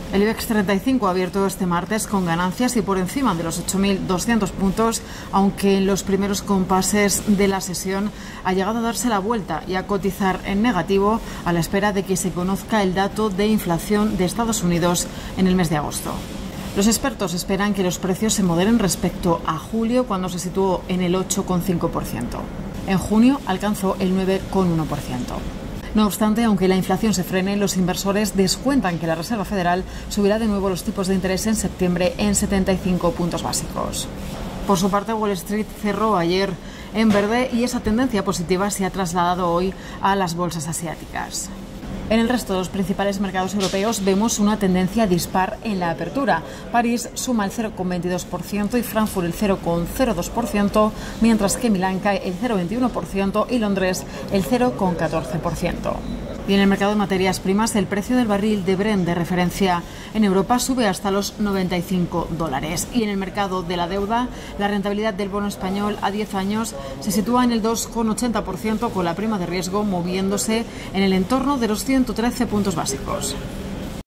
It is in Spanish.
El IBEX 35 ha abierto este martes con ganancias y por encima de los 8.200 puntos, aunque en los primeros compases de la sesión ha llegado a darse la vuelta y a cotizar en negativo a la espera de que se conozca el dato de inflación de Estados Unidos en el mes de agosto. Los expertos esperan que los precios se moderen respecto a julio, cuando se situó en el 8,5%. En junio alcanzó el 9,1%. No obstante, aunque la inflación se frene, los inversores descuentan que la Reserva Federal subirá de nuevo los tipos de interés en septiembre en 75 puntos básicos. Por su parte, Wall Street cerró ayer en verde y esa tendencia positiva se ha trasladado hoy a las bolsas asiáticas. En el resto de los principales mercados europeos vemos una tendencia dispar en la apertura. París suma el 0,22% y Frankfurt el 0,02%, mientras que Milán cae el 0,21% y Londres el 0,14%. Y en el mercado de materias primas, el precio del barril de Brent de referencia en Europa sube hasta los $95. Y en el mercado de la deuda, la rentabilidad del bono español a 10 años se sitúa en el 2,80%, con la prima de riesgo moviéndose en el entorno de los 113 puntos básicos.